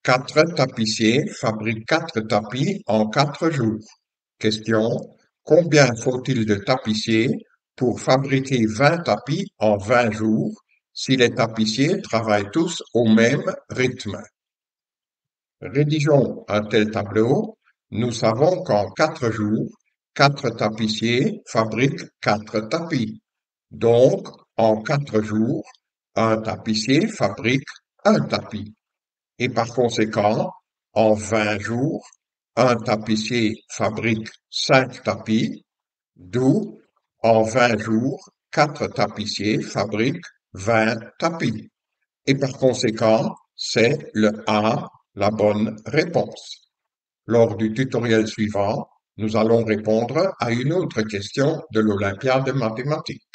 Quatre tapissiers fabriquent quatre tapis en 4 jours. Question. Combien faut-il de tapissiers pour fabriquer 20 tapis en 20 jours si les tapissiers travaillent tous au même rythme? Rédigeons un tel tableau. Nous savons qu'en 4 jours, quatre tapissiers fabriquent quatre tapis. Donc, en 4 jours, un tapissier fabrique un tapis. Et par conséquent, en 20 jours, un tapissier fabrique 5 tapis, d'où en 20 jours, quatre tapissiers fabriquent 20 tapis. Et par conséquent, c'est le A, la bonne réponse. Lors du tutoriel suivant, nous allons répondre à une autre question de l'Olympiade de mathématiques.